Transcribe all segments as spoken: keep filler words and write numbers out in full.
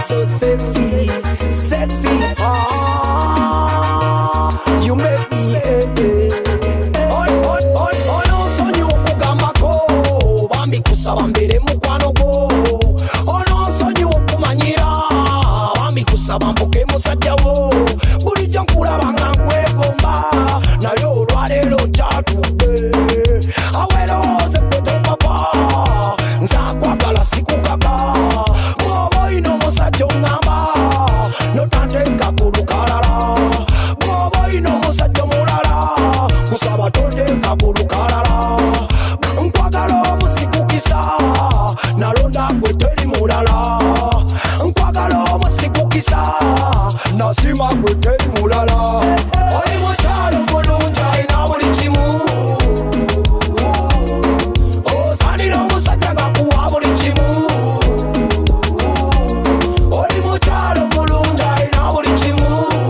so sexy, sexy. Ah, you make me eh eh. On on on on onsonyi okugamba ko, bambi kusaba mbere mukwano go. On onsonyi okumanyira, bambi kusaba mvuke musajja wo. Bulijjo nkulaba nga nkwegomba, naye olwaleero kyatudde. Awelooze kweto papa, nzakwagala sikukaka. Bw'oba oyina omusajja oŋŋamba, notanteeka ku lukalala. Bw'oba oyina omusajja omulala, kusaba tonteeka ku lukalala. Nkwagala omusikukisa, nalonda gwe teri mulala. Nkwagala omusikukisa, nasima gwe teri mulala. Oli mukyalo mulungi alina buli kimu. Osaanira omusajja ng'akuwa buli kimu. Oli mukyalo mulungi alina buli kimu.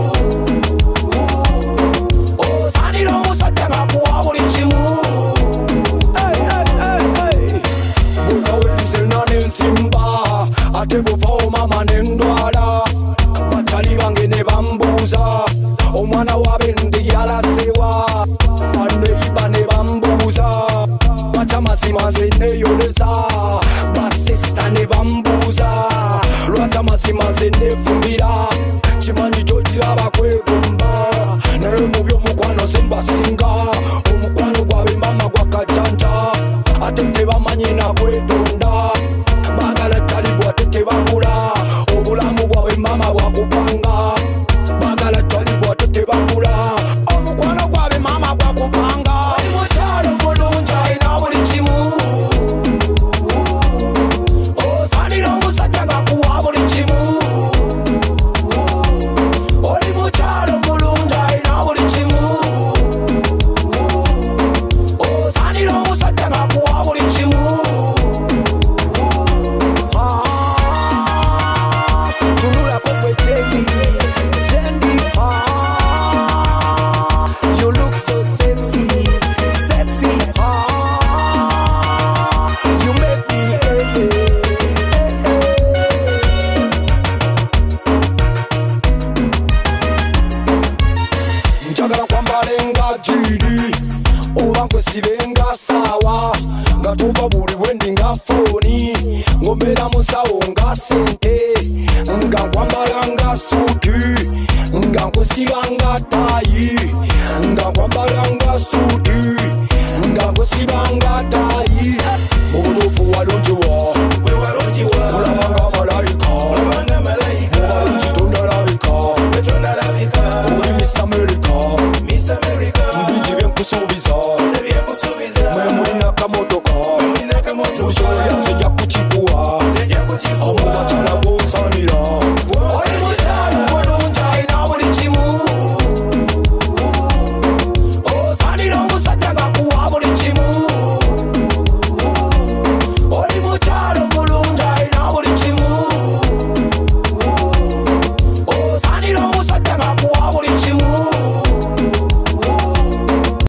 Osaanira omusajja ng'akuwa buli kimu. Hey, hey, hey, hey. Butawulirize n'ensimba, ate buvaawo mama n'endwala. Bakyali bange ne bambuuza, omwana w'abendi yalasewa. Baneiba ne bambuuza, lwaki amazima nze neeyoleza. Basista ne bambuuza, lwaki amazima nze neefumbira. Kimanyi gy'ogiraba kwegomba, naye mu by'omukwano ze mbasinga. Omukwano gwabwe mama gwa kajanja, ate tebamanyi na kwetonda. Baagala ttalibwa ate tebakula, obulamu bwabwe mama bwakupanga. Baagala ttalibwa ate tebakula, omukwano gwabwe mama gwakupanga. Oli mukyalo mulungi alina buli kimu. Osaanira omusajja ng'akuwa buli kimu. Oli mukyalo mulungi alina buli kimu. Osaanira omusajja ng'akuwa buli kimu. Ah, tunulako gwe Jendi, Jendi. Ah, you look so sexy, sexy. Ah, you make me eh eh eh eh. Njagala kwambale nga jiri, oba nkwesibe nga saawa, nga tuva buli wendi nga foni, ng'ombeera musawo nga sente, nga nkwambala nga suuti, nga nkwesiba nga taayi, nga nkwambala nga suuti, nga nkwesiba nga taayi. Mu butuufu walungi wa,